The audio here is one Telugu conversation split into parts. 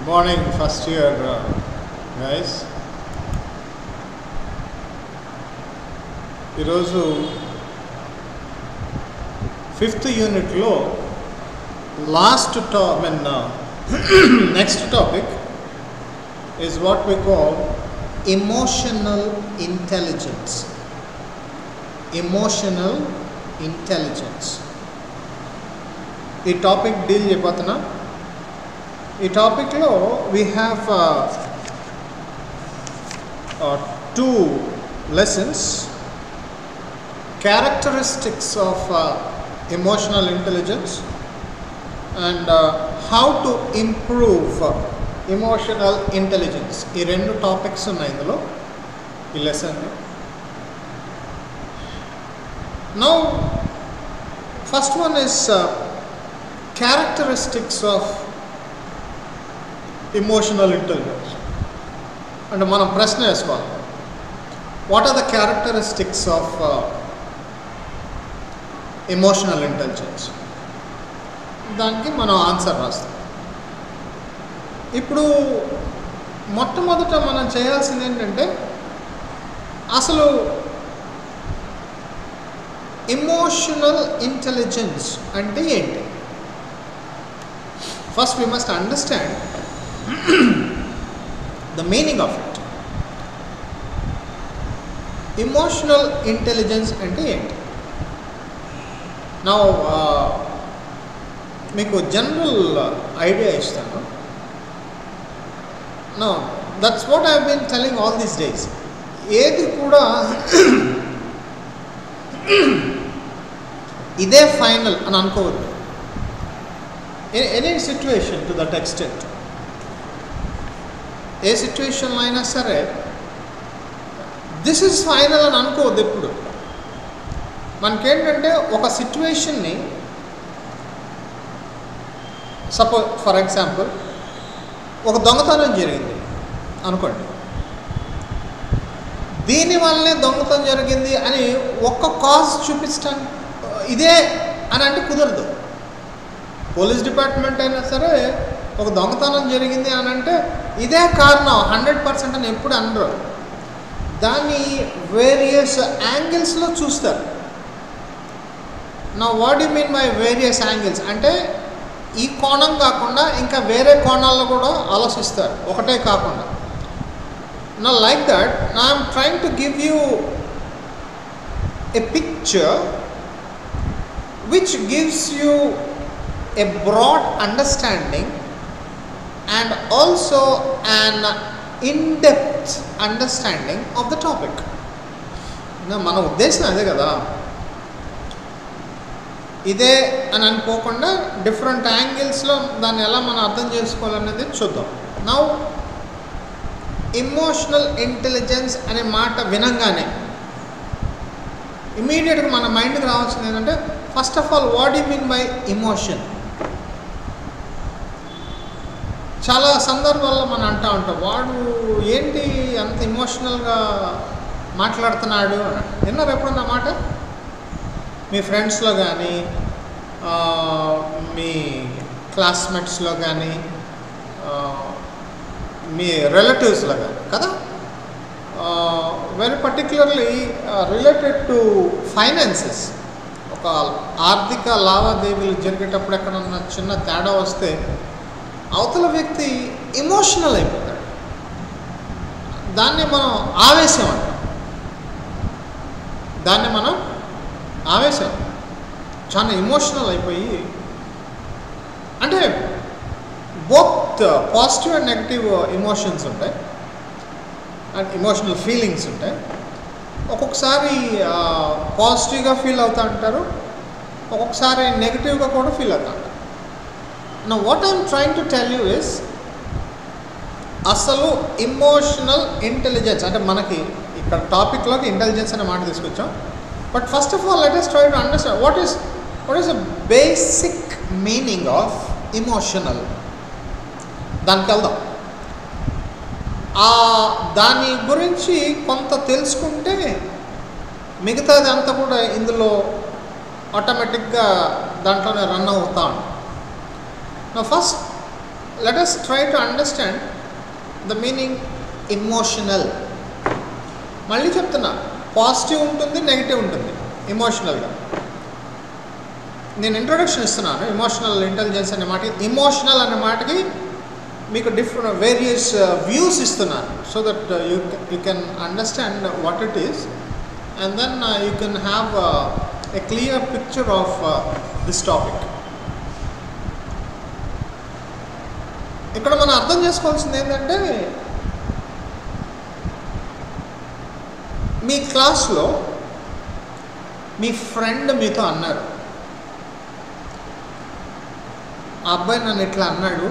Morning, first year guys. ఈరోజు ఫిఫ్త్ యూనిట్లో next topic is what we call emotional intelligence. Emotional intelligence. ఈ టాపిక్ డీల్ చేయబోతున్నా. ఈ టాపిక్లో we have two lessons: characteristics of emotional intelligence and how to improve emotional intelligence. ఈ రెండు టాపిక్స్ ఉన్నాయి ఇందులో ఈ lesson. Now first one is characteristics of emotional intelligence. And మనం ప్రశ్న వేసుకోవాలి, what are the characteristics of emotional intelligence. దానికి మనం ఆన్సర్ రాస్తాం. ఇప్పుడు మొట్టమొదట మనం చేయాల్సింది ఏంటంటే, అసలు ఎమోషనల్ ఇంటెలిజెన్స్ అంటే ఏంటి? First we must understand the meaning of it. Emotional intelligence అంటే ఏంటి? Now మీకు జనరల్ ఐడియా ఇస్తాను. Now that's what I have been telling all these days. ఏది కూడా ఇదే ఫైనల్ అని అనుకోవద్దు. Any situation to that extent, ఏ సిచ్యువేషన్లో అయినా సరే దిస్ ఈజ్ ఫైనల్ అని అనుకోవద్దు ఎప్పుడు. మనకేంటంటే ఒక సిచ్యువేషన్ని, సపోజ్ ఫర్ ఎగ్జాంపుల్ ఒక దొంగతనం జరిగింది అనుకోండి, దీనివల్లనే దొంగతనం జరిగింది అని ఒక్క కాజ్ చూపించడానికి ఇదే అని అంటే కుదరదు. పోలీస్ డిపార్ట్మెంట్ అయినా సరే ఒక దొంగతనం జరిగింది అని అంటే ఇదే కారణం 100% అని ఎప్పుడు అనరు. దాన్ని వేరియస్ యాంగిల్స్లో చూస్తారు. నా what you mean by various angles అంటే ఈ కోణం కాకుండా ఇంకా వేరే కోణాల్లో కూడా ఆలోచిస్తారు, ఒకటే కాకుండా. నా like that I'm trying to give you a picture which gives you a broad understanding and also an in-depth understanding of the topic. మన ఉద్దేశం అదే కదా, ఇదే అని అనుకోకుండా డిఫరెంట్ యాంగిల్స్లో దాన్ని ఎలా మనం అర్థం చేసుకోవాలనేది చూద్దాం. నౌ ఎమోషనల్ ఇంటెలిజెన్స్ అనే మాట వినంగానే ఇమీడియట్గా మన మైండ్కి రావాల్సింది ఏంటంటే, first of all what you mean by emotion. చాలా సందర్భాల్లో మనం అంటూ ఉంటాం, వాడు ఏంటి అంత ఎమోషనల్గా మాట్లాడుతున్నాడు. విన్నారు ఎప్పుడన్నా మాట? మీ ఫ్రెండ్స్లో కానీ మీ క్లాస్మేట్స్లో కానీ మీ రిలేటివ్స్లో కానీ కదా. Very particularly related to finances. ఒక ఆర్థిక లావాదేవీలు జరిగేటప్పుడు ఎక్కడన్నా చిన్న తేడా వస్తే అవతల వ్యక్తి ఎమోషనల్ అయిపోతాడు. దాన్ని మనం ఆవేశం అంటాం. చాలా ఎమోషనల్ అయిపోయి, అంటే both positive and negative emotions ఉంటాయి అండ్ ఎమోషనల్ ఫీలింగ్స్ ఉంటాయి. ఒక్కొక్కసారి పాజిటివ్గా ఫీల్ అవుతూ ఉంటారు, ఒక్కొక్కసారి నెగిటివ్గా కూడా ఫీల్ అవుతూ ఉంటారు. Now what I am trying to tell you is, అసలు ఎమోషనల్ ఇంటెలిజెన్స్ అంటే మనకి ఇక్కడ టాపిక్లోకి ఇంటెలిజెన్స్ అనే మాట తీసుకొచ్చాం. But first of all let us try to understand what is the basic meaning of emotional. దానికి వెళ్దాం. దాని గురించి కొంత తెలుసుకుంటే మిగతాది అంతా కూడా ఇందులో ఆటోమేటిక్గా దాంట్లోనే రన్ అవుతా. Now first let us try to understand the meaning emotional. మళ్ళీ చెప్తున్నా, పాజిటివ్ ఉంటుంది, నెగిటివ్ ఉంటుంది ఎమోషనల్గా. నేను ఇంట్రొడక్షన్ ఇస్తున్నాను ఎమోషనల్ ఇంటెలిజెన్స్ అనే మాటకి. ఎమోషనల్ అనే మాటకి మీకు డిఫరెంట్ వేరియస్ వ్యూస్ ఇస్తున్నాను, so that you can understand what it is, and then you can have a clear picture of this topic. ఇక్కడ మనం అర్థం చేసుకోవాల్సింది ఏంటంటే, మీ క్లాస్లో మీ ఫ్రెండ్ మీతో అన్నారు, ఆ అబ్బాయి నన్ను ఇట్లా అన్నాడు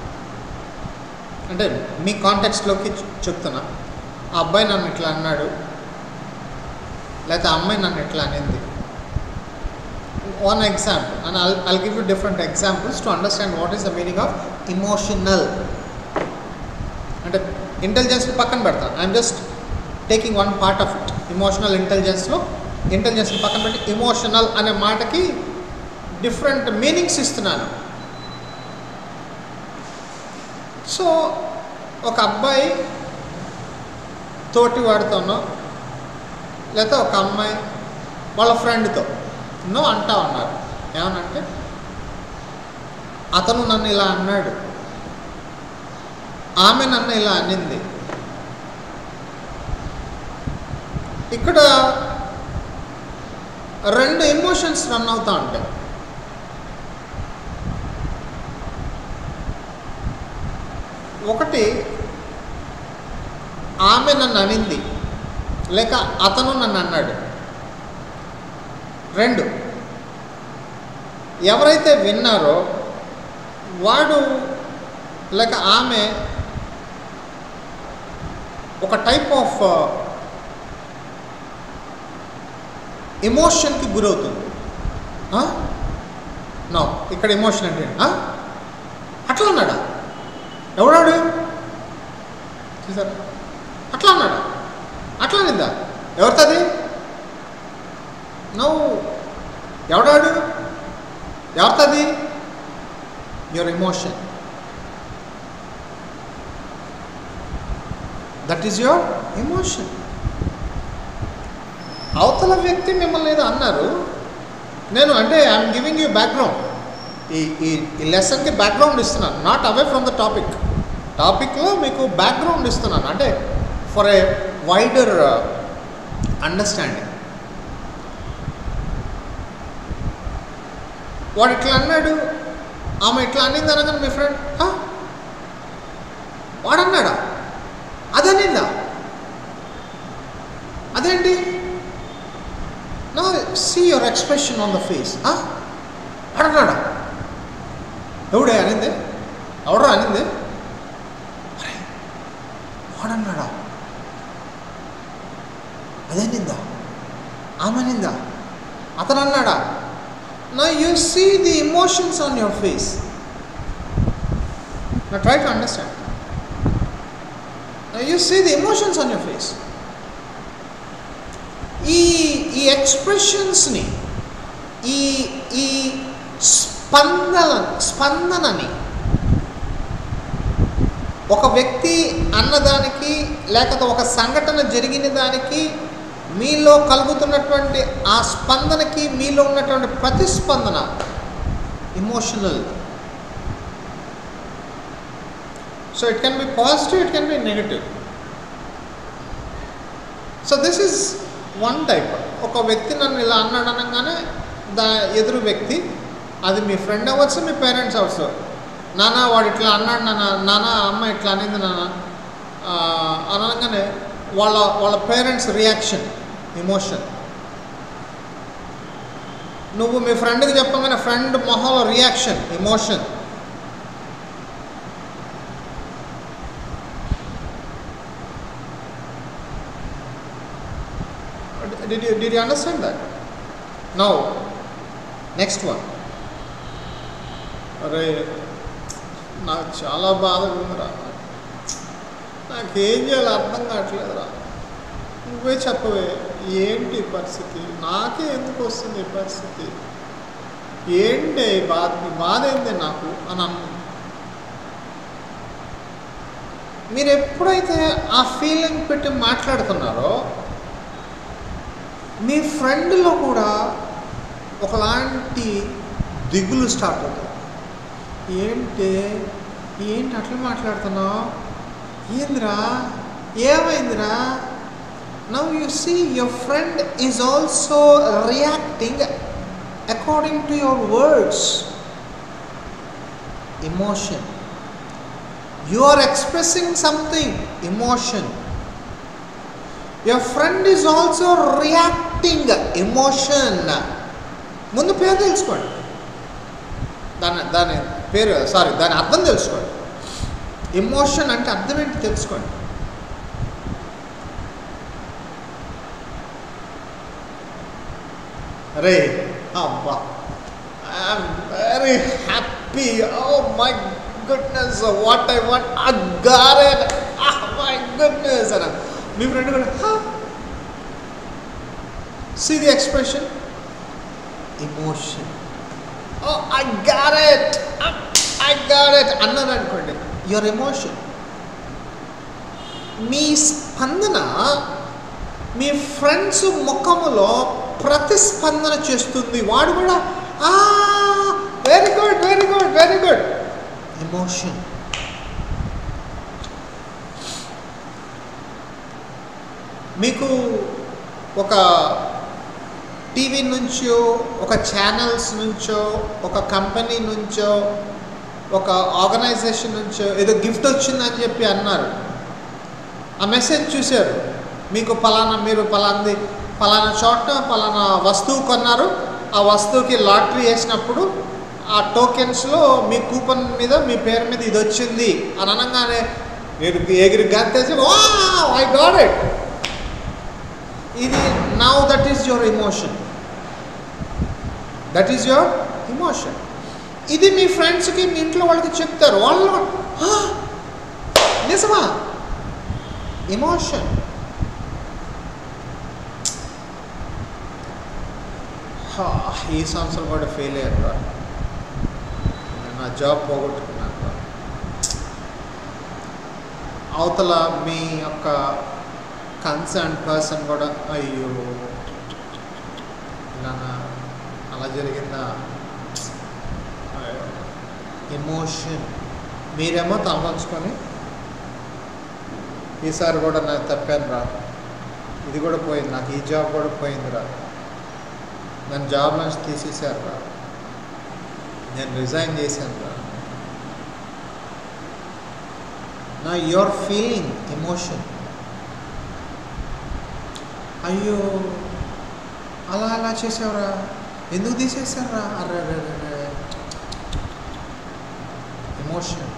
అంటే మీ కాంటెక్స్ట్లోకి చెప్తున్నా, ఆ అబ్బాయి నన్ను ఇట్లా అన్నాడు, లేకపోతే ఆ అమ్మాయి నన్ను ఇట్లా అనింది. One example, and I'll give you different examples to understand what is the meaning of emotional. అంటే ఇంటెలిజెన్స్ని పక్కన పెడతాను, I'm just taking one part of it. Emotional ఇంటెలిజెన్స్ని పక్కన పెట్టి ఎమోషనల్ అనే మాటకి డిఫరెంట్ మీనింగ్స్ ఇస్తున్నాను. సో ఒక అబ్బాయి తోటి వాడితోనో, లేకపోతే ఒక అమ్మాయి వాళ్ళ ఫ్రెండ్తో అంటా ఉన్నారు, ఏమనంటే అతను నన్ను ఇలా అన్నాడు, ఆమె నన్ను ఇలా అనింది. ఇక్కడ రెండు ఎమోషన్స్ రన్ అవుతూ ఉంటాయి. ఒకటి, ఆమె నన్ను అనింది లేక అతను నన్ను అన్నాడు. రెండు, ఎవరైతే విన్నారో వాడు లేక ఆమె ఒక టైప్ ఆఫ్ ఎమోషన్కి గురవుతుంది. నో, ఇక్కడ ఎమోషన్ అంటే అట్లా అన్నాడా, ఎవడాడు చూసారా, అట్లా అన్నాడా, అట్లా అనిందా, ఎవరితది, నో, ఎవడాడు, ఎవరితది, your emotion, that is your emotion. అవతల వ్యక్తి మిమ్మల్ని ఏదో అన్నారు, నేను అంటే ఐఎమ్ గివింగ్ యూ బ్యాక్గ్రౌండ్, ఈ లెసన్కి బ్యాక్గ్రౌండ్ ఇస్తున్నాను, నాట్ అవే ఫ్రమ్ ద టాపిక్లో మీకు బ్యాక్గ్రౌండ్ ఇస్తున్నాను, అంటే ఫర్ ఏ వైడర్ అండర్స్టాండింగ్. వాడు ఇట్లా అన్నాడు, ఆమె ఇట్లా అనింది అనగానే మీ ఫ్రెండ్ వాడన్నాడా, అదనిందా, అదేంటి, నా see your expression on the face. వాడన్నాడా, ఎవడే అనింది, ఎవడరా అనింది, అరే వాడన్నాడా, అదేనిందా, ఆమె నిందా, అతను అన్నాడా. Now you see the emotions on your face. Now try to understand. Now you see the emotions on your face. ఈ ఎక్స్ప్రెషన్స్ని, ఈ స్పందనని ఒక వ్యక్తి అన్నదానికి లేకపోతే ఒక సంఘటన జరిగిన దానికి మీలో కలుగుతున్నటువంటి ఆ స్పందనకి మీలో ఉన్నటువంటి ప్రతిస్పందన emotional. So it can be positive, it can be negative. So this is one type. ఒక వ్యక్తి నన్ను ఇలా అన్నాడు అనగానే ఎదురు వ్యక్తి, అది మీ ఫ్రెండ్ అవ్వచ్చు, మీ పేరెంట్స్ అవ్వచ్చు, నాన్న వాడు ఇట్లా అన్నాడు, నాన్న అమ్మ ఇట్లా అనింది నాన్న అనగానే వాళ్ళ పేరెంట్స్ రియాక్షన్ ఎమోషన్. నువ్వు మీ ఫ్రెండ్కి చెప్పగానే ఫ్రెండ్ మొహంలో reaction emotion. Did you understand that? Now, next one. అరే నాకు చాలా బాధగా ఉందిరా, నాకేం చేయాలో అర్థం కావట్లేదురా, నువ్వే చెప్పవే, ఏంటి పరిస్థితి, నాకే ఎందుకు వస్తుంది ఈ పరిస్థితి, ఏంటి బాధ ఏంది నాకు అని మీరు ఎప్పుడైతే ఆ ఫీలింగ్ పెట్టి మాట్లాడుతున్నారో మీ ఫ్రెండ్లో కూడా ఒకలాంటి దిగులు స్టార్ట్ అవుతుంది. ఏంటి అట్లా మాట్లాడుతున్నావు, ఏందిరా, ఏమైందిరా? Now you see your friend is also reacting according to your words. Emotion. You are expressing something, emotion. Your friend is also reacting, emotion. ముందు పేరు తెలుసుకోండి, దాని అర్థం తెలుసుకోండి. ఎమోషన్ అంటే అర్థం ఏంటి తెలుసుకోండి. అరే అబ్బా, I'm very happy, oh my goodness, what I want, I got it, oh my goodness అన్న మీ ఫ్రెండ్ కూడా see the expression, emotion, oh I got it అన్నారు అనుకోండి, your emotion. మీ స్పందన మీ ఫ్రెండ్స్ ముఖములో ప్రతిస్పందన చేస్తుంది. వాడు కూడా very good very good very good, emotion. మీకు ఒక టీవీ నుంచో, ఒక ఛానల్స్ నుంచో, ఒక కంపెనీ నుంచో, ఒక ఆర్గనైజేషన్ నుంచో ఏదో గిఫ్ట్ వచ్చిందని చెప్పి అన్నారు. ఆ మెసేజ్ చూశారు, మీకు మీరు పలానా చోట పలానా వస్తువు కొన్నారు, ఆ వస్తువుకి లాటరీ వేసినప్పుడు ఆ టోకెన్స్లో మీ కూపన్ మీద మీ పేరు మీద ఇది వచ్చింది అని అనగానే మీరు ఎగిరి గంతేసి ఐ గాట్ ఇట్. ఇది now that is your emotion, that is your emotion. ఇది మీ ఫ్రెండ్స్కి, మీ ఇంట్లో వాళ్ళకి చెప్తారు, వాళ్ళు నిజమా, ఎమోషన్. ఈ సంవత్సరం కూడా ఫెయిల్ అయ్యారు, నా జాబ్ పోగొట్టుకున్నాను. అవతల మీ యొక్క కన్సర్న్ పర్సన్ కూడా అయ్యో ఇలా అలా జరిగిందా, ఎమోషన్. మీరేమో తలవంచుకొని ఈసారి కూడా నాకు తప్పాను రా, ఇది కూడా పోయింది, నాకు ఈ జాబ్ కూడా పోయిందిరా, నన్ను జాబ్ నుంచి తీసేశారు రా, నేను రిజైన్ చేశాను రా. నా యువర్ ఫీలింగ్ ఎమోషన్. అయ్యో అలా చేసావురా, ఎందుకు తీసేశారా, అర్రే ఎమోషన్.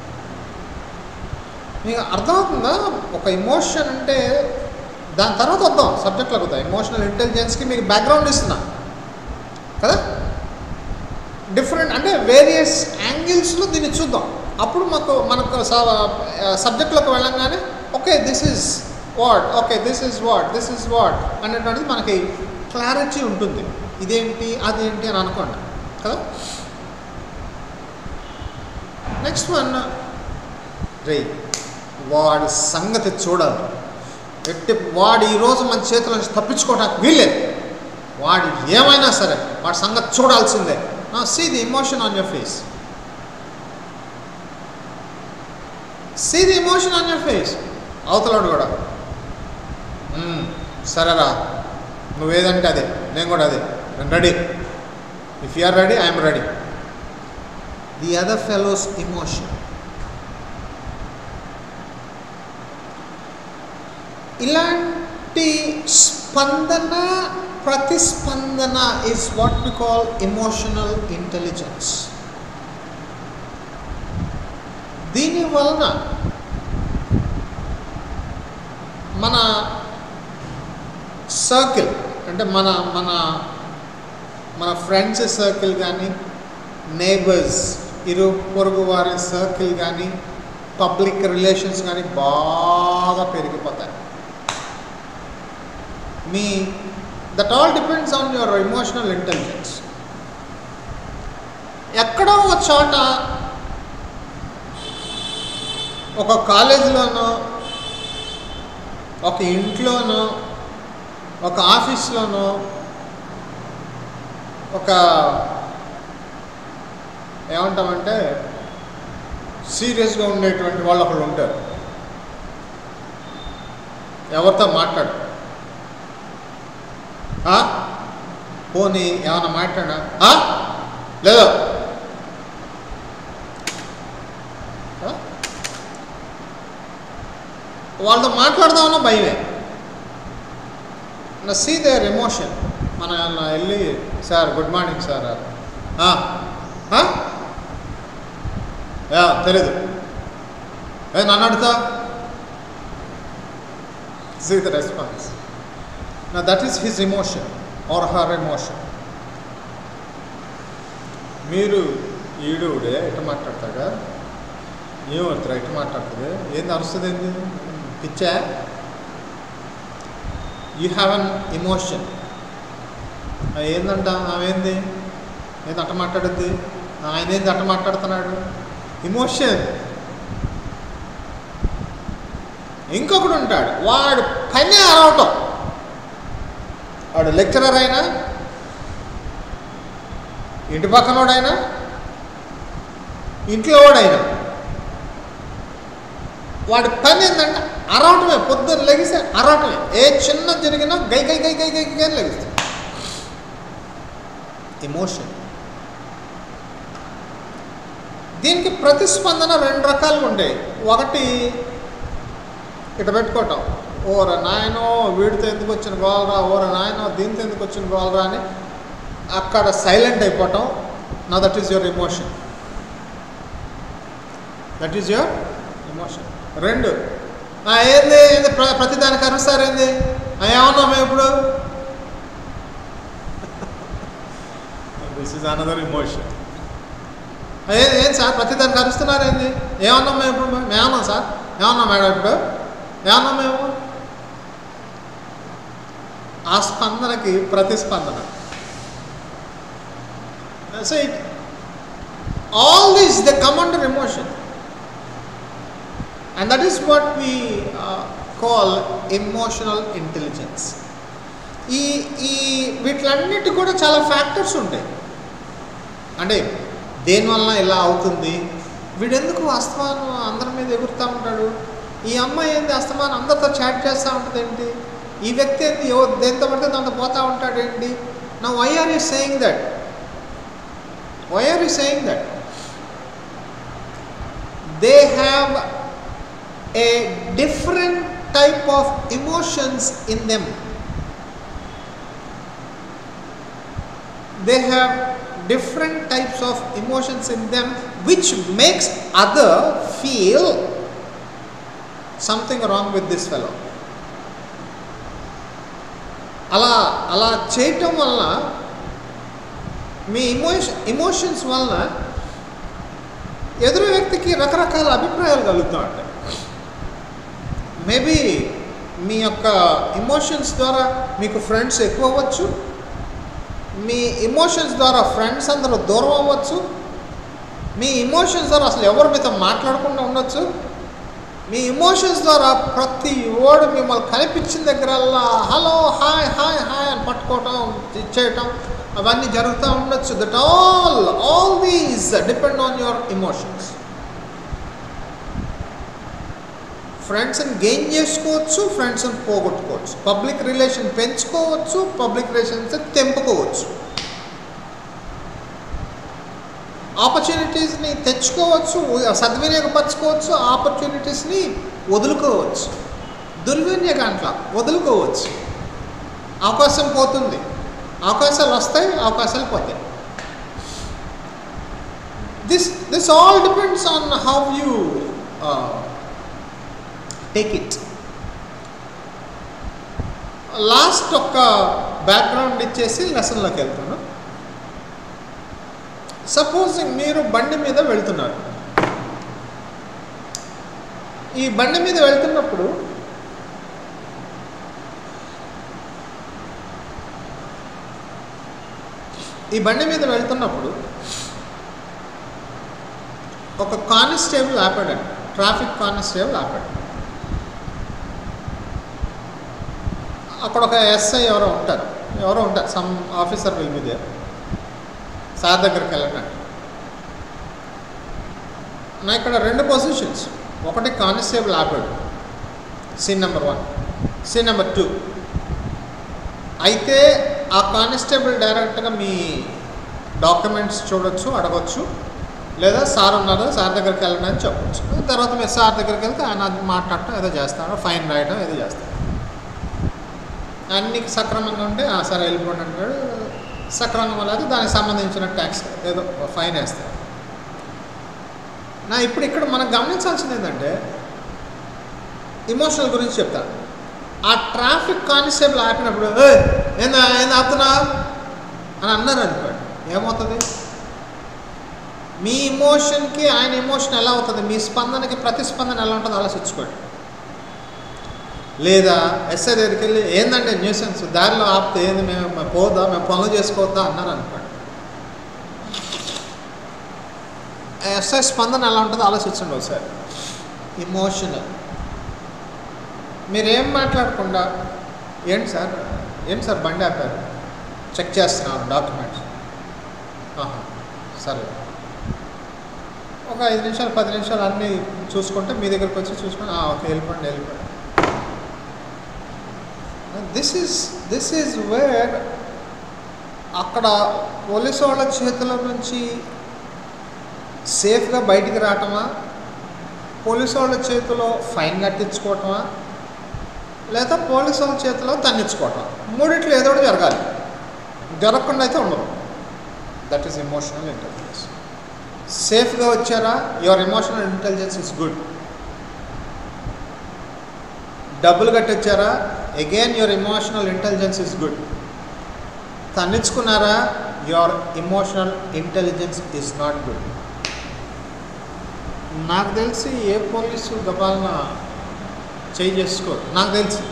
మీకు అర్థమవుతుందా? ఒక ఎమోషన్ అంటే దాని తర్వాత వద్దాం సబ్జెక్ట్లోకి వద్దాం. ఎమోషనల్ ఇంటెలిజెన్స్కి మీకు బ్యాక్గ్రౌండ్ ఇస్తున్నా కదా, డిఫరెంట్ అంటే వేరియస్ యాంగిల్స్లో దీన్ని చూద్దాం. అప్పుడు మనకు సబ్జెక్ట్లోకి వెళ్ళంగానే okay this is what, okay this is what అనేటువంటిది మనకి క్లారిటీ ఉంటుంది. ఇదేంటి అదేంటి అని అనుకోండి కదా. నెక్స్ట్ వన్, వాడి సంగతి చూడాలి. వాడు ఈరోజు మన చేతుల నుంచి తప్పించుకోవడానికి వీల్లేదు, వాడు ఏమైనా సరే వాడి సంగతి చూడాల్సిందే. See the emotion on your face, see the emotion on your face. అవతలాడు కూడా సరేరా, నువ్వేదంటే అదే, నేను కూడా అదే, నేను ready. If you are ready, I'm ready. The other fellow's emotion. ఇలాంటి స్పందన, ప్రతిస్పందన is what we call emotional intelligence. దీని వలన మన సర్కిల్ అంటే మన ఫ్రెండ్స్ సర్కిల్ కానీ, నేబర్స్ పొరుగు వారి సర్కిల్ కానీ, పబ్లిక్ రిలేషన్స్ కానీ బాగా పెరిగిపోతాయి. That all depends on your emotional intelligence. ఎక్కడో ఒక చోట ఒక కాలేజీలోనో, ఒక ఇంట్లోనో, ఒక ఆఫీస్లోనో, ఒక ఏమంటామంటే సీరియస్గా ఉండేటువంటి వాళ్ళు ఒకళ్ళు ఉంటారు. ఎవరితో మాట్లాడు, పోనీ ఏమన్నా మాట్లాడా లేదా, వాళ్ళతో మాట్లాడదామన్నా భయమే. See their emotion. మన వెళ్ళి సార్ గుడ్ మార్నింగ్ సార్, తెలీదు నన్ను అడుగుతా. See the response. Now that is his emotion or her emotion. మీరు ఈడుడే ఇటు మాట్లాడతాగా, ఏమవుతారా ఇటు మాట్లాడుతుంది, ఏంది అరుస్తుంది, ఏంది పిచ్చా? You have an emotion. ఏందంట ఆమె ఏంది అట్ట మాట్లాడుద్ది, ఆయన ఏంది అట్ట మాట్లాడుతున్నాడు, ఎమోషన్. ఇంకొకడు ఉంటాడు, వాడు పని అరవటం. వాడు లెక్చరర్ అయినా, ఇంటి పక్కనోడైనా, ఇంట్లో వాడైనా, వాడి పని ఏంటంటే అరవటమే. పొద్దున్న లెగిస్తే అరవటమే. ఏ చిన్న జరిగినా గై గై గై గై గై గై అని లెగిస్తాడు. ఎమోషన్. దీనికి ప్రతిస్పందన రెండు రకాలుగా ఉంటాయి. ఒకటి ఇటు పెట్టుకోవటం, ఓర నాయనో వీడితో ఎందుకు వచ్చిన గోలరా, ఓర నాయనో దీంతో ఎందుకు వచ్చిన గోలరా అని అక్కడ సైలెంట్ అయిపోవటం. నా that is your emotion. That is your emotion. రెండు, ఏంది ఏంది ప్రతిదానికి అరుస్తారు, ఏంది ఏమన్నా మేము ఇప్పుడు, దిస్ ఈజ్ అనదర్ ఎమోషన్. ఏం సార్ ప్రతిదానికి అరుస్తున్నారు, ఏంది ఏమన్నాం మేము ఇప్పుడు, మేమన్నాం సార్, ఏమన్నాం మేడం ఇప్పుడు, ఏమన్నాం మేము. ఆ స్పందనకి ప్రతిస్పందన. So it all these they come under emotion. And that is what we call emotional intelligence. ఈ వీటిలన్నిటి కూడా చాలా ఫ్యాక్టర్స్ ఉంటాయి. అంటే దేనివల్ల ఇలా అవుతుంది, వీడెందుకు అస్తమానం అందరి మీద ఎగురుతూ ఉంటాడు, ఈ అమ్మాయి ఏంది అస్తమానం అందరితో చాట్ చేస్తూ ఉంటుంది ఏంటి, ఈ వ్యక్తి ఏంది దేంతో పడితే దాంతో పోతూ ఉంటాడు ఏంటి. Now why are you saying that? Why are you saying that? They have a different type of emotions in them. They have different types of emotions in them which makes other feel something wrong with this fellow. అలా చేయటం వల్ల మీ ఎమోషన్స్ వలన ఎదురు వ్యక్తికి రకరకాల అభిప్రాయాలు కలుగుతూ ఉంటాయి. మేబీ మీ యొక్క ఎమోషన్స్ ద్వారా మీకు ఫ్రెండ్స్ ఎక్కువ అవ్వచ్చు, మీ ఎమోషన్స్ ద్వారా ఫ్రెండ్స్ అందరూ దూరం అవ్వచ్చు, మీ ఎమోషన్స్ ద్వారా అసలు ఎవరు మీతో మాట్లాడకుండా ఉండొచ్చు, మీ ఎమోషన్స్ ద్వారా ప్రతి ఓడు మిమ్మల్ని కనిపించిన దగ్గరల్లా హలో హాయ్ హాయ్ హాయ్ అని పట్టుకోవటం ఇచ్చేయటం అవన్నీ జరుగుతూ ఉండొచ్చు. That all these depend on your emotions. ఫ్రెండ్స్ని గెయిన్ చేసుకోవచ్చు, ఫ్రెండ్స్ని పోగొట్టుకోవచ్చు, పబ్లిక్ రిలేషన్ పెంచుకోవచ్చు, పబ్లిక్ రిలేషన్స్ తెంపుకోవచ్చు, ఆపర్చునిటీస్ని తెచ్చుకోవచ్చు, సద్వినియోగపరచుకోవచ్చు, ఆపర్చునిటీస్ని వదులుకోవచ్చు, దుర్వినియోగంట్లా వదులుకోవచ్చు. అవకాశం పోతుంది, అవకాశాలు వస్తాయి, అవకాశాలు పోతాయి. This all depends on how you take it. Last ఒక్క బ్యాక్గ్రౌండ్ ఇచ్చేసి లెసన్లోకి వెళ్తాను. సపోజింగ్ మీరు బండి మీద వెళ్తున్నారు. ఈ బండి మీద వెళ్తున్నప్పుడు ఒక కానిస్టేబుల్ ఆపాడండి ట్రాఫిక్ కానిస్టేబుల్ ఆపాడు. అక్కడ ఒక ఎస్ఐ ఎవరో ఉంటారు, some officer will be there. Sir దగ్గరికి వెళ్ళండి. నా ఇక్కడ 2 పొజిషన్స్. ఒకటి కానిస్టేబుల్ ఆపాడు, సీన్ నెంబర్ 1. సీన్ నెంబర్ 2, అయితే ఆ కానిస్టేబుల్ డైరెక్ట్గా మీ డాక్యుమెంట్స్ చూడొచ్చు, అడగచ్చు, లేదా సార్ ఉన్నారు సార్ దగ్గరికి వెళ్ళండి అని చెప్పచ్చు. తర్వాత మీరు సార్ దగ్గరికి వెళ్తే ఆయన మాట్లాడటం ఏదో చేస్తాడు, ఫైన్ రాయటం ఏదో చేస్తాడు. అన్ని సక్రమంగా ఉంటే సరే వెళ్ళిపోండి అంటాడు. సక్రమంగా లేదు దానికి సంబంధించిన ట్యాక్స్ ఏదో ఫైన్ వేస్తాడు. ఇప్పుడు ఇక్కడ మనం గమనించాల్సింది ఏంటంటే ఎమోషనల్ గురించి చెప్తాను. ఆ ట్రాఫిక్ కానిస్టేబుల్ ఆపినప్పుడు ఏంది ఆపుతున్నా అని అన్నారు అనుకోండి, ఏమవుతుంది? మీ ఎమోషన్కి ఆయన ఎమోషన్ ఎలా అవుతుంది, మీ స్పందనకి ప్రతిస్పందన ఎలా ఉంటుందో ఆలోచించుకోండి. లేదా ఎస్ఐ దగ్గరికి వెళ్ళి ఏందంటే న్యూసెన్స్ దారిలో ఆపితే ఏంది, మేము పోదా, మేము పనులు చేసుకోవద్దా అన్నారు అనుకోండి, ఎస్ఐ స్పందన ఎలా ఉంటుందో ఆలోచించండి ఒకసారి. ఎమోషనల్. మీరేం మాట్లాడకుండా ఏంటి సార్ బండి ఆపారు, చెక్ చేస్తున్నారు డాక్యుమెంట్స్, సరే ఒక 5 నిమిషాలు 10 నిమిషాలు అన్నీ చూసుకుంటే మీ దగ్గరికి వచ్చి చూసుకొని ఓకే వెళ్ళిపోండి. దిస్ ఈజ్ వేర్ అక్కడ పోలీసు వాళ్ళ చేతుల నుంచి సేఫ్గా బయటికి రావటమా, పోలీసు వాళ్ళ చేతిలో ఫైన్ కట్టించుకోవటమా, లేదా పోలీసు వాళ్ళ చేతిలో తన్నించుకోవటం, మూడిట్లో ఏదో ఒకటి జరగాలి. జరగకుండా అయితే ఉండదు. That is emotional intelligence. సేఫ్గా వచ్చారా, your emotional intelligence is good. డబ్బులు కట్టొచ్చారా, again your emotional intelligence is good. తన్నించుకున్నారా, your emotional intelligence is not good. నాకు తెలిసి ఏ పోలీసు గబాలన చేయి చేసుకోరు, నాకు తెలిసి.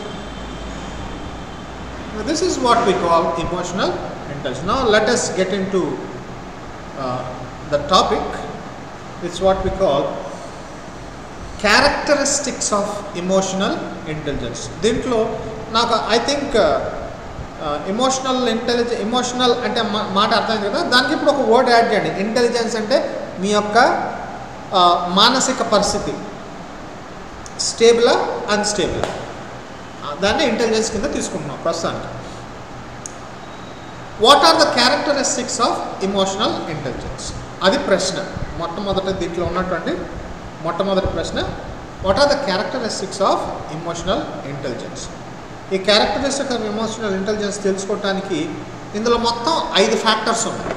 This is what we call emotional intelligence. Now let us get into the topic. It's what we call characteristics of emotional intelligence. దీంట్లో నాకు ఐ థింక్ ఎమోషనల్ అంటే మాట అర్థమైంది కదా, దానికి ఇప్పుడు ఒక వర్డ్ యాడ్ చేయండి. ఇంటెలిజెన్స్ అంటే మీ యొక్క మానసిక పరిస్థితి స్టేబులా అన్స్టేబులా, దాన్ని ఇంటెలిజెన్స్ కింద తీసుకుంటున్నాం ప్రస్తుతానికి. What are the characteristics of emotional intelligence? అది ప్రశ్న. మొట్టమొదటి దీంట్లో ఉన్నటువంటి మొట్టమొదటి ప్రశ్న, what are the characteristics of emotional intelligence? ఈ క్యారెక్టరిస్టిక్స్ ఆఫ్ ఎమోషనల్ ఇంటెలిజెన్స్ తెలుసుకోవటానికి ఇందులో మొత్తం 5 ఫ్యాక్టర్స్ ఉన్నాయి.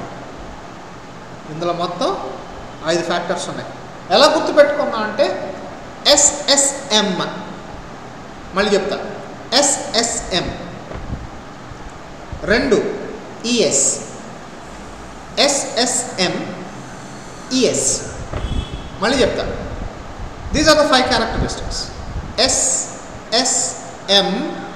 ఎలా గుర్తుపెట్టుకున్నా అంటే SSM. మళ్ళీ చెప్తా, SSM. 2 ES, SSM ES. మళ్ళీ చెప్తా, these are the 5 characteristics. SSM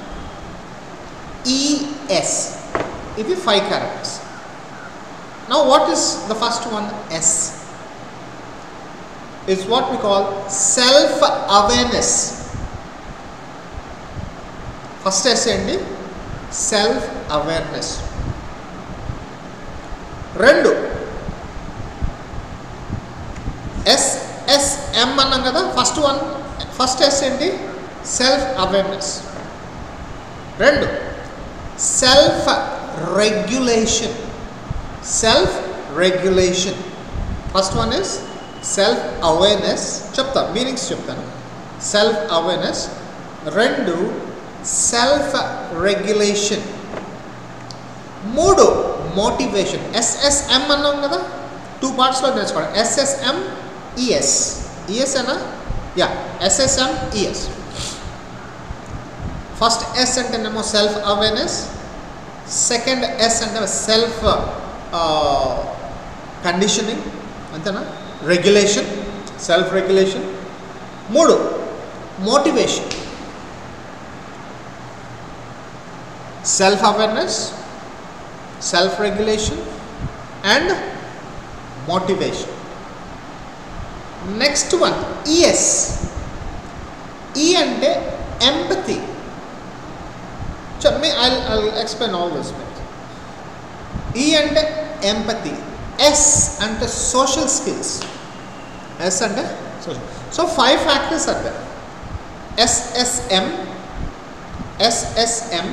ES. ఇవి 5 characters. Now what is the first one? S is what we call self-awareness. First S ఏంటి? Self-awareness. 2 SSM అన్నాం కదా, ఫస్ట్ S ఏంటి? Self-awareness. 2 self-regulation. First one is self-awareness. చెప్తా, మీనింగ్స్ చెప్తాను. Self-awareness. 2 self-regulation. 3 motivation. SSM అన్నాం కదా, 2 పార్ట్స్లో నేర్చుకోండి. SSM ES. ES అనా? SSM ES. ఫస్ట్ S అంటేనేమో సెల్ఫ్ అవేర్నెస్, సెకండ్ S అంటే సెల్ఫ్ కండిషనింగ్, అంతేనా? Regulation, self regulation. 3 motivation. Self awareness, self regulation and motivation. Next one ES. E అంటే empathy. I'll explain all this. E అంటే ఎంపతి. S అంటే సోషల్ స్కిల్స్. S అంటే social. So 5 factors are there. SSM, SSM,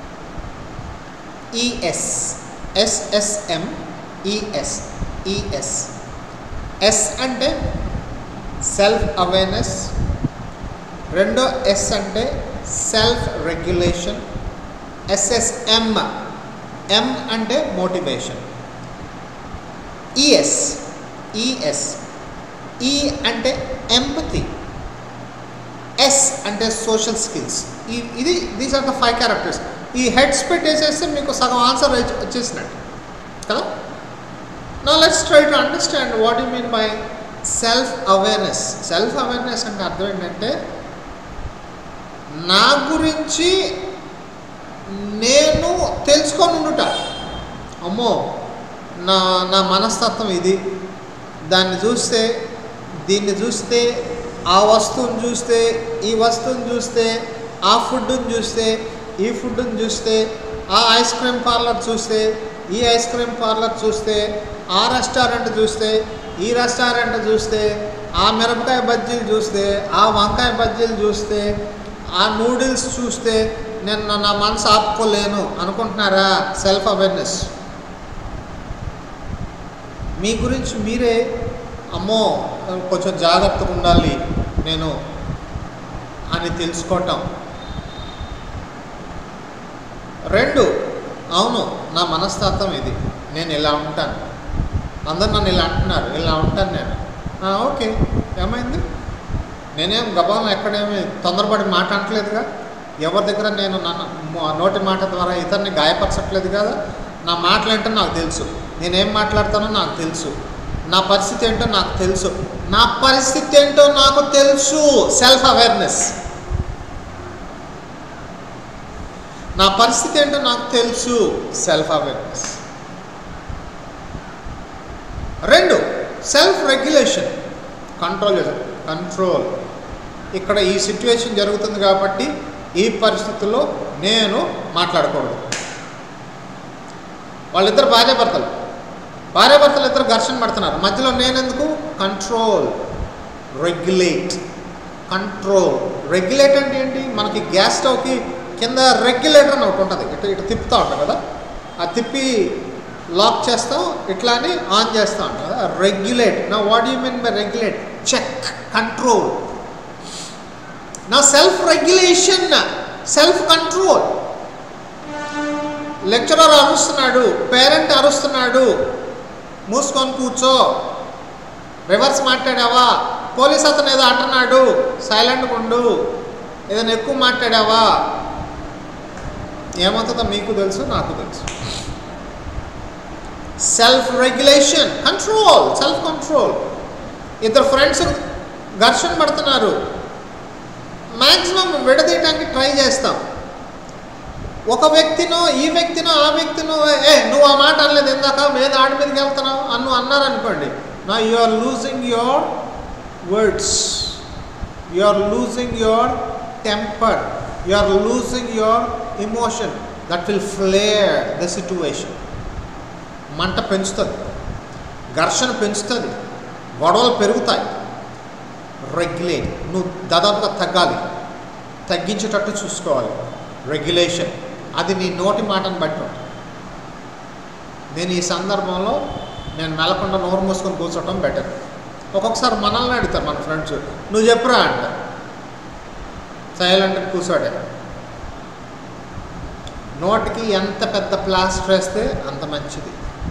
ES, SSM, ES, ES. S అంటే సెల్ఫ్ అవేర్నెస్. రెండో S అంటే సెల్ఫ్ రెగ్యులేషన్. SSM, M అంటే మోటివేషన్. ES, ES, E అంటే ఎంపతి. S అంటే సోషల్ స్కిల్స్. ఇది దీస్ ఆర్ ద 5 క్యారెక్టర్స్. ఈ హెడ్స్ పెట్టేసేస్తే మీకు సగం ఆన్సర్ వచ్చేసినట్టు కదా. Now let's try to understand what you mean by self awareness. Self awareness అంటే అర్థం ఏంటంటే నా గురించి నేను తెలుసుకొని ఉండుట. అమ్మో నా మనస్తత్వం ఇది, దాన్ని చూస్తే దీన్ని చూస్తే, ఆ వస్తువుని చూస్తే, ఈ వస్తువుని చూస్తే, ఆ ఫుడ్ని చూస్తే, ఈ ఫుడ్ని చూస్తే, ఆ ఐస్ క్రీమ్ పార్లర్ చూస్తే, ఈ ఐస్ క్రీమ్ పార్లర్ చూస్తే, ఆ రెస్టారెంట్ చూస్తే, ఈ రెస్టారెంట్ చూస్తే, ఆ మిరపకాయ బజ్జీలు చూస్తే, ఆ వంకాయ బజ్జీలు చూస్తే, ఆ నూడిల్స్ చూస్తే నేను నా మనసు ఆపుకోలేను అనుకుంటున్నారా? Self awareness. మీ గురించి మీరే అమ్మో కొంచెం జాగ్రత్తగా ఉండాలి నేను అని తెలుసుకోవటం. 2, అవును నా మనస్తత్వం ఇది, నేను ఇలా ఉంటాను, అందరు నన్ను ఇలా అంటున్నారు, ఇలా ఉంటాను నేను. ఓకే, ఏమైంది? నేనేం గబాలను ఎక్కడేమి తొందరపడి మాట అంటలేదుగా, ఎవరి దగ్గర నేను నోటి మాట ద్వారా ఇతరుని గాయపరచట్లేదు కదా. నా మాటలు ఏంటో నాకు తెలుసు, నేనేం మాట్లాడతానో నాకు తెలుసు, నా పరిస్థితి ఏంటో నాకు తెలుసు, నా పరిస్థితి ఏంటో నాకు తెలుసు. Self awareness. నా పరిస్థితి ఏంటో నాకు తెలుసు. Self awareness. 2, self regulation. Control. ఇక్కడ ఈ సిచ్యువేషన్ జరుగుతుంది కాబట్టి ఈ పరిస్థితుల్లో నేను మాట్లాడకూడదు. వాళ్ళిద్దరు భార్యాభర్తలు ఇద్దరు ఘర్షణ పడుతున్నారు, మధ్యలో నేనెందుకు? Control, regulate. రెగ్యులేట్ అంటే ఏంటి? మనకి గ్యాస్ స్టవ్కి కింద రెగ్యులేటర్ అని ఒకటి ఉంటుంది, ఇటు తిప్పుతూ ఉంటాం కదా, ఆ తిప్పి లాక్ చేస్తాం, ఇట్లా అని ఆన్ చేస్తూ ఉంటాం కదా. రెగ్యులేట్. నా what you mean by regulate? Check, control. నా self regulation, self control. Lecturer అరుస్తున్నాడు, పేరెంట్ అరుస్తున్నాడు, మూసుకొని కూర్చో, రివర్స్ మాట్లాడావా, పోలీస్ అతను ఏదో అంటున్నాడు, సైలెంట్గా ఉండు, ఏదైనా ఎక్కువ మాట్లాడావా, ఏమవుతుందో మీకు తెలుసు, నాకు తెలుసు. Self regulation, control, self control. ఇద్దరు ఫ్రెండ్స్ ఘర్షణ పడుతున్నారు, మ్యాక్సిమం విడదీయడానికి ట్రై చేస్తాం. ఒక వ్యక్తినో, ఈ వ్యక్తినో, ఆ వ్యక్తినో, నువ్వు ఆ మాట అనలేదు ఇందాక, మీద ఆడి మీదకి వెళ్తున్నావు అన్నారనుకోండి, నా you are losing your words, you are losing your temper, you are losing your emotion. That will flare the situation. మంట పెంచుతుంది, ఘర్షణ పెంచుతుంది, గొడవలు పెరుగుతాయి. రెగ్యులేట్. నువ్వు దాదాపుగా తగ్గించేటట్టు చూసుకోవాలి. రెగ్యులేషన్. అది నీ నోటి మాటను బట్టి ఉంటుంది. నేను ఈ సందర్భంలో మెలకుండా నోరు మూసుకొని కూర్చోవటం బెటర్. ఒక్కొక్కసారి మనల్ని అడుగుతారు మన ఫ్రెండ్స్, నువ్వు చెప్పురా అంట, సైలెంట్గా కూర్చోడే. నోటికి ఎంత పెద్ద ప్లాస్టర్ వేస్తే అంత మంచిది.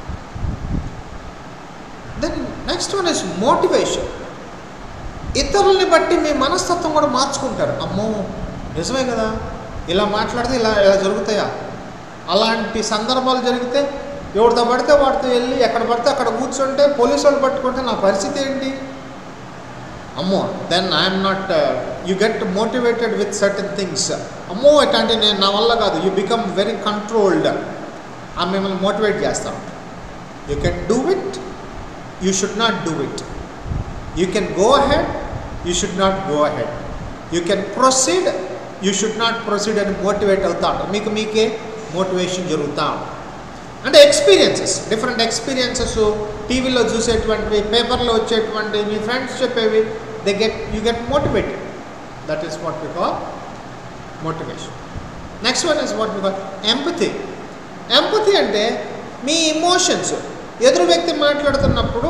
Then next one is motivation. ఇతరుల్ని బట్టి మీ మనస్తత్వం కూడా మార్చుకుంటారు. అమ్మో నిజమే కదా, ఇలా మాట్లాడితే ఇలా జరుగుతాయా, అలాంటి సందర్భాలు జరిగితే ఎవరితో పడితే వాడితో వెళ్ళి ఎక్కడ పడితే అక్కడ కూర్చుంటే పోలీసు వాళ్ళు పట్టుకుంటే నా పరిస్థితి ఏంటి? అమ్మో, then I'm not, you get motivated with certain things. అమ్మో ఇట్లాంటి నేను నా వల్ల కాదు, యూ బికమ్ వెరీ కంట్రోల్డ్. ఆ మిమ్మల్ని మోటివేట్ చేస్తాం. You can do it, you should not do it. You can go ahead, you should not go ahead. You can proceed, you should not proceed అని మోటివేట్ అవుతా ఉంటారు. మీకు మీకే మోటివేషన్ జరుగుతూ ఉంటుంది. అంటే ఎక్స్పీరియన్సెస్, డిఫరెంట్ ఎక్స్పీరియన్సెస్, టీవీలో చూసేటువంటివి, పేపర్లో వచ్చేటువంటి, మీ ఫ్రెండ్స్ చెప్పేవి, you get motivated. That is what we call motivation. Next one is what we call empathy. Empathy అంటే మీ ఇమోషన్స్, ఎదురు వ్యక్తి మాట్లాడుతున్నప్పుడు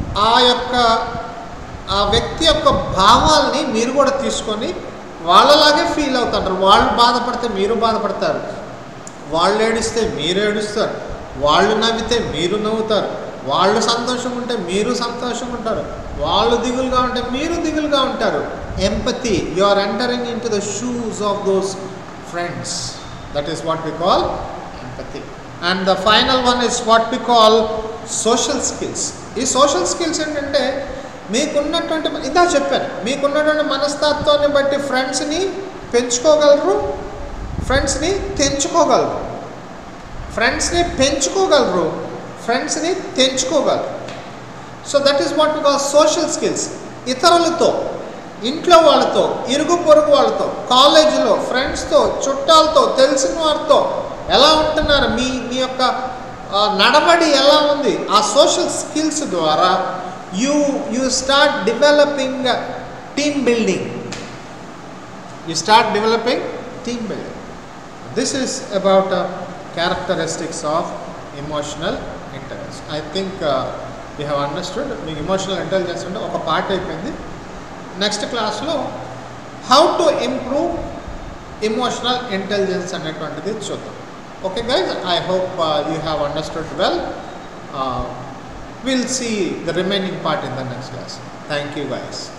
ఆ వ్యక్తి యొక్క భావాల్ని మీరు కూడా తీసుకొని వాళ్ళలాగే ఫీల్ అవుతుంటారు. వాళ్ళు బాధపడితే మీరు బాధపడతారు, వాళ్ళు ఏడిస్తే మీరు ఏడుస్తారు, వాళ్ళు నవ్వితే మీరు నవ్వుతారు, వాళ్ళు సంతోషంగా ఉంటే మీరు సంతోషంగా ఉంటారు, వాళ్ళు దిగులుగా ఉంటే మీరు దిగులుగా ఉంటారు. Empathy, you are entering in to the shoes of those friends. That is what we call empathy. And the final one is what we call social skills. ఈ సోషల్ స్కిల్స్ ఏంటంటే మీకున్నటువంటి, ఇందా చెప్పాను, మీకున్నటువంటి మనస్తత్వాన్ని బట్టి ఫ్రెండ్స్ని పెంచుకోగలరు, ఫ్రెండ్స్ని తెంచుకోగలరు, ఫ్రెండ్స్ని పెంచుకోగలరు, ఫ్రెండ్స్ని తెంచుకోగలరు. So that is what we call social skills. ఇతరులతో, ఇంట్లో వాళ్ళతో, ఇరుగు పొరుగు వాళ్ళతో, కాలేజీలో ఫ్రెండ్స్తో, చుట్టాలతో, తెలిసిన వారితో ఎలా ఉంటున్నారు, మీ యొక్క నడవడి ఎలా ఉంది, ఆ సోషల్ స్కిల్స్ ద్వారా you start developing team building. You start developing team building. This is about characteristics of emotional intelligence. I think we have understood. మీకు emotional intelligence అంటే ఒక పార్ట్ అయిపోయింది. నెక్స్ట్ క్లాస్లో how to improve emotional intelligence అనేటువంటిది చూద్దాం. Okay guys, I hope you have understood well. We'll see the remaining part in the next class. Thank you guys.